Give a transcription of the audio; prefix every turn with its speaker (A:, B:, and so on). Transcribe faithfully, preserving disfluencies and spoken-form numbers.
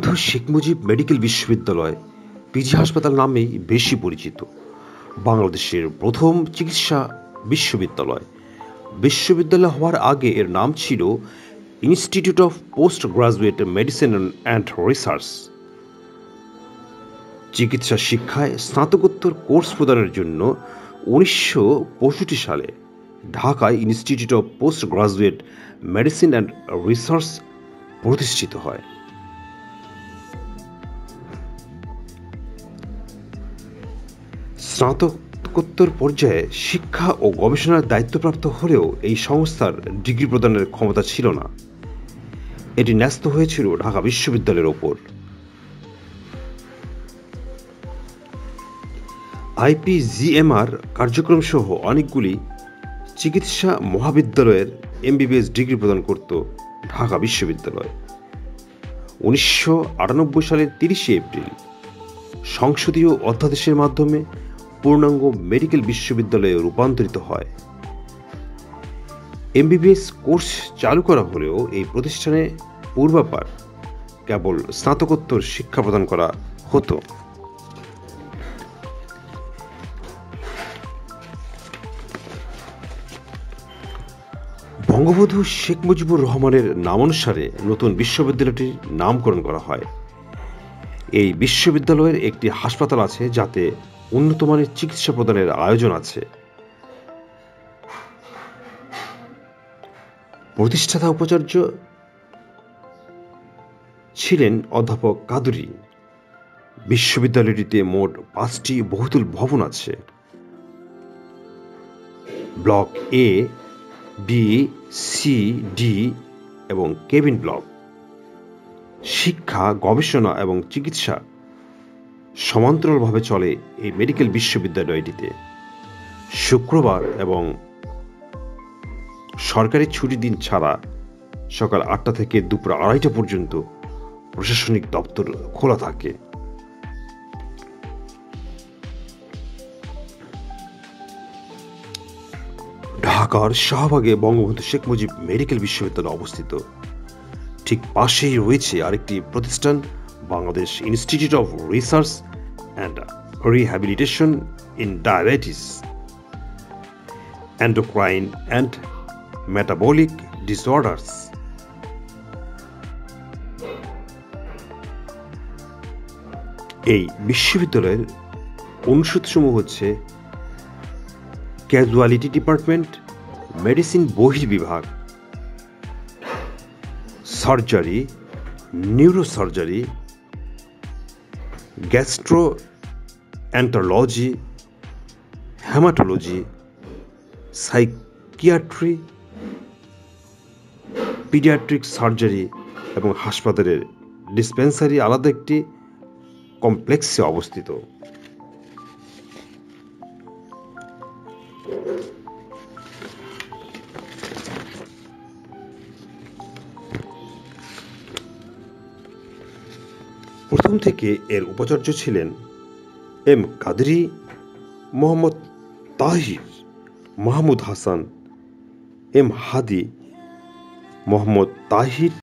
A: Bangabandhu Sheikh Mujib medical বিশ্ববিদ্যালয় PG হাসপাতাল নামেই বেশি পরিচিত। বাংলাদেশের প্রথম চিকিৎসা বিশ্ববিদ্যালয়। বিশ্ববিদ্যালয় হওয়ার আগে এর নাম ছিল institute of postgraduate medicine and research. চিকিৎসা শিক্ষায় স্নাতকোত্তর কোর্স প্রদানের জন্য উনিশশো পঁয়ষট্টি সালে ঢাকায় institute of postgraduate medicine and research প্রতিষ্ঠিত হয়। স্নাতকোত্তর পর্যায়ে শিক্ষা ও গবেষণার দায়িত্বপ্রাপ্ত হলেও এই সংস্থার ডিগ্রি প্রদানের ক্ষমতা ছিল না। এটি ন্যস্ত হয়েছিল ঢাকা বিশ্ববিদ্যালয়ের ওপর। আইপিজিএমআর কার্যক্রম সহ অনেকগুলি চিকিৎসা মহাবিদ্যালয়ের এমবিবিএস ডিগ্রি প্রদান করত ঢাকা বিশ্ববিদ্যালয়। উনিশশো আটানব্বই সালের তিরিশে এপ্রিল সংসদীয় অধ্যাদেশের মাধ্যমে পূর্ণাঙ্গ মেডিকেল বিশ্ববিদ্যালয়ে রূপান্তরিত হয়। এমবিবিএস কোর্স চালু করা হলেও এই প্রতিষ্ঠানে পূর্বাপার কেবল স্নাতকোত্তর শিক্ষা প্রদান করা হতো। বঙ্গবন্ধু শেখ মুজিবুর রহমানের নামানুসারে নতুন বিশ্ববিদ্যালয়টির নামকরণ করা হয়। এই বিশ্ববিদ্যালয়ের একটি হাসপাতাল আছে, যাতে উন্নত মানের চিকিৎসা প্রদানের আয়োজন আছে। প্রতিষ্ঠাতা উপাচার্য ছিলেন অধ্যাপক কাদরী। বিশ্ববিদ্যালয়টিতে মোট পাঁচটি বহুতল ভবন আছে: block A, B, C, D এবং কেবিন ব্লক। শিক্ষা, গবেষণা এবং চিকিৎসা সমান্তরালভাবে চলে এই মেডিকেল বিশ্ববিদ্যালয়টিতে। শুক্রবার এবং সরকারি ছুটি দিন ছাড়া সকাল আটটা থেকে দুপুর আড়াইটা পর্যন্ত প্রশাসনিক দপ্তর খোলা থাকে। ঢাকার শাহবাগে বঙ্গবন্ধু শেখ মুজিব মেডিকেল বিশ্ববিদ্যালয় অবস্থিত। ঠিক পাশেই রয়েছে আরেকটি প্রতিষ্ঠান, Bangladesh institute of research and rehabilitation in diabetes, endocrine and metabolic disorders. এই বিশ্ববিদ্যালয়ের অনুষদসমূহ হচ্ছে ক্যাজুয়ালিটি ডিপার্টমেন্ট, মেডিসিন বহির্বিভাগ, surgery, neurosurgery, gastroenterology, haematology, psychiatry, paediatric surgery এবং হাসপাতালের ডিসপেন্সারি আলাদা একটি কমপ্লেক্সে অবস্থিত। প্রথম থেকে এর উপাচার্য ছিলেন এম কাদরী, মোহাম্মদ তাহির, মাহমুদ হাসান, এম হাদি, মোহাম্মদ তাহির